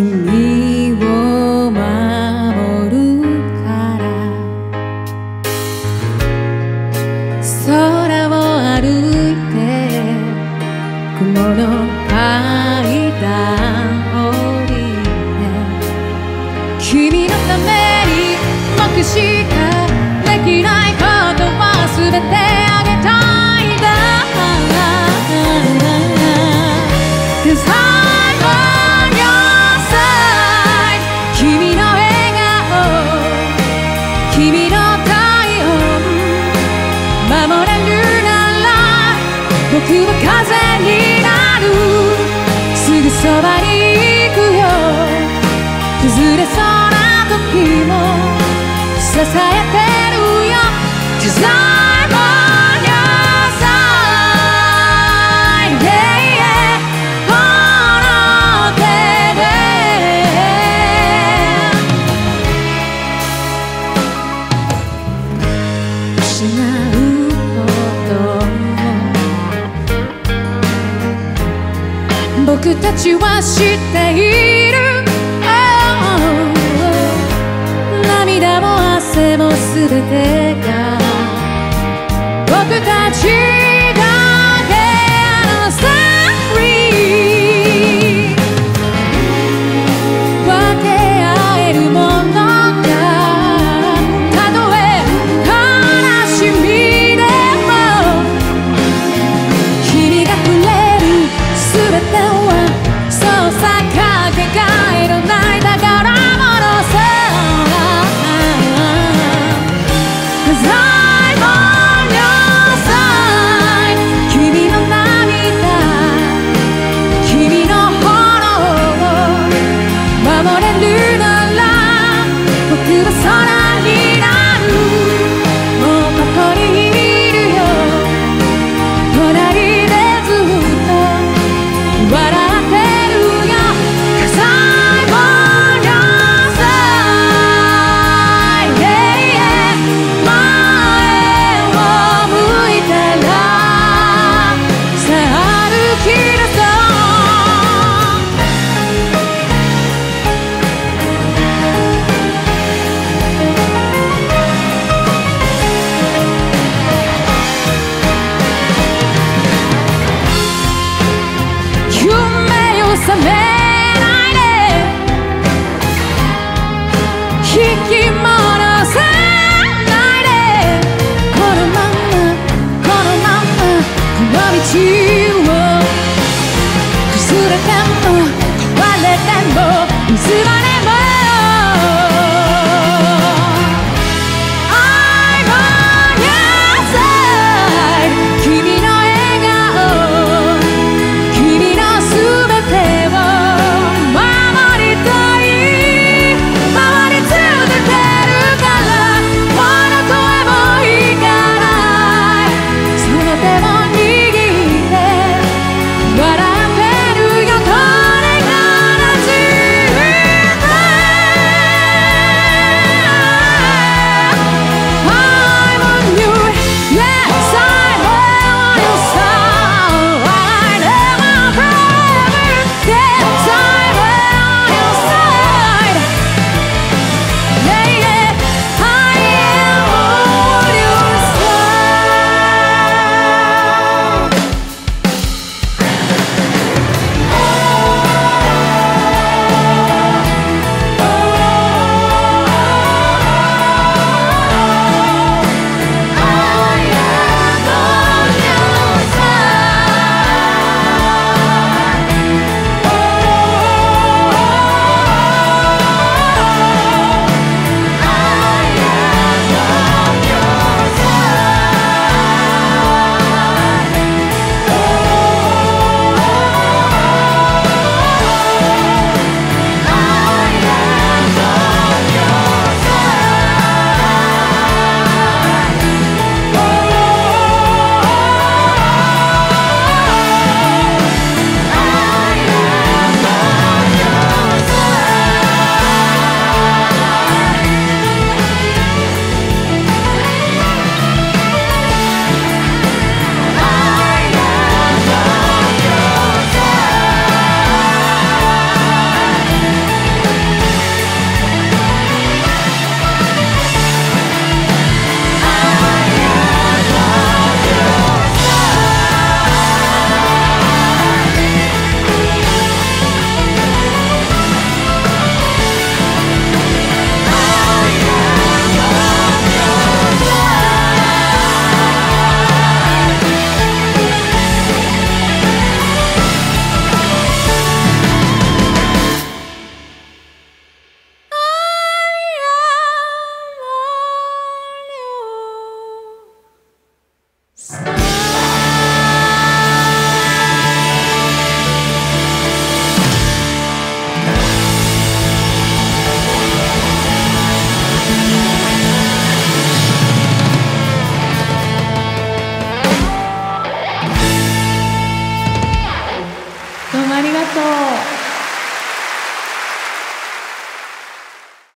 君を守るから空を歩いて雲の階段降りて君のために僕しかできないことは全てあげたいんだ 'Cause I'm on your side 君の笑顔君の体温守れるなら僕は風になるすぐそばに行くよ崩れそうな時も支えてるよ 'Cause I'm on your side yeah, yeah この手で失うこと僕たちは知っている涙も汗もすべてが僕たちだけのストーリー分け合えるものがたとえ悲しみでも君がくれるすべてはそうさかけがえのない宝物さ'Cause I'm on your side 君の涙君の炎を守れるなら僕は空になるもうここにいるよ隣でずっと笑ってるよ 'Cause I'm on your side yeah, yeah 前を向いたらさあ歩き出そう夢を覚めないで引き戻さないでこのままこの道を崩れても壊れてもいつまで